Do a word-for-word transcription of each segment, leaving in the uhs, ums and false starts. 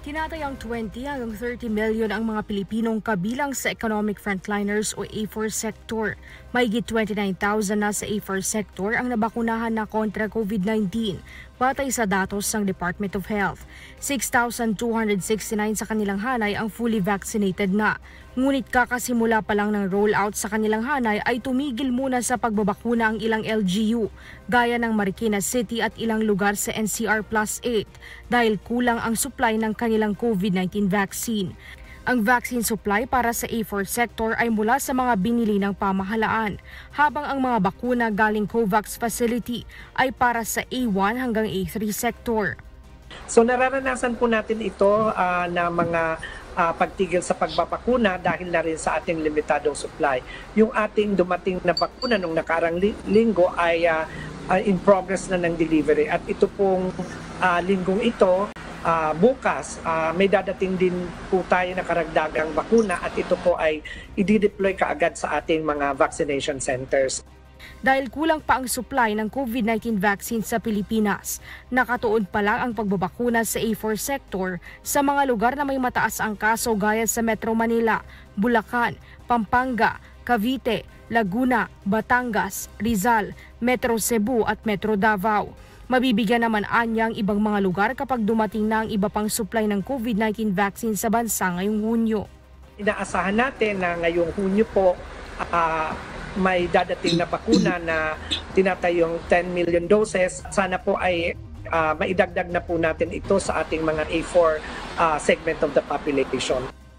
Tinatayang twenty hanggang thirty million ang mga Pilipinong kabilang sa economic frontliners o A four sector. Mahigit twenty-nine thousand na sa A four sector ang nabakunahan na kontra COVID nineteen batay sa datos ng Department of Health. six thousand two hundred sixty-nine sa kanilang hanay ang fully vaccinated na. Ngunit kakasimula pa lang ng rollout sa kanilang hanay ay tumigil muna sa pagbabakuna ang ilang L G U, gaya ng Marikina City at ilang lugar sa N C R Plus eight dahil kulang ang supply ng kanilang COVID nineteen vaccine. Ang vaccine supply para sa A four sector ay mula sa mga binili ng pamahalaan, habang ang mga bakuna galing COVAX facility ay para sa A one hanggang A three sector. So nararanasan po natin ito uh, na mga uh, pagtigil sa pagbabakuna dahil na rin sa ating limitadong supply. Yung ating dumating na bakuna nung nakarang linggo ay uh, uh, in progress na ng delivery. At ito pong uh, linggong ito, uh, bukas, uh, may dadating din po tayo na karagdagang bakuna at ito po ay i-deploy kaagad sa ating mga vaccination centers. Dahil kulang pa ang supply ng COVID nineteen vaccine sa Pilipinas, nakatuon pa lang ang pagbabakuna sa A four sector sa mga lugar na may mataas ang kaso gaya sa Metro Manila, Bulacan, Pampanga, Cavite, Laguna, Batangas, Rizal, Metro Cebu at Metro Davao. Mabibigyan naman anya ang ibang mga lugar kapag dumating na ang iba pang supply ng COVID nineteen vaccine sa bansa ngayong Hunyo. Inaasahan natin na ngayong Hunyo po uh, may dadating na bakuna na tinatayong ten million doses. Sana po ay uh, maidagdag na po natin ito sa ating mga A four uh, segment of the population.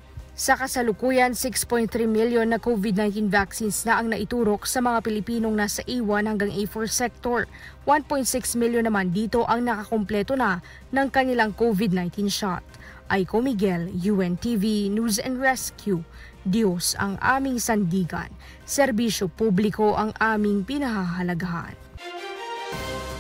Sa kasalukuyan, six point three million na COVID nineteen vaccines na ang naiturok sa mga Pilipinong nasa A one hanggang A four sector. one point six million naman dito ang nakakumpleto na ng kanilang COVID nineteen shot. Aiko Miguel, U N T V News and Rescue. Diyos ang aming sandigan, serbisyo publiko ang aming pinahahalagahan.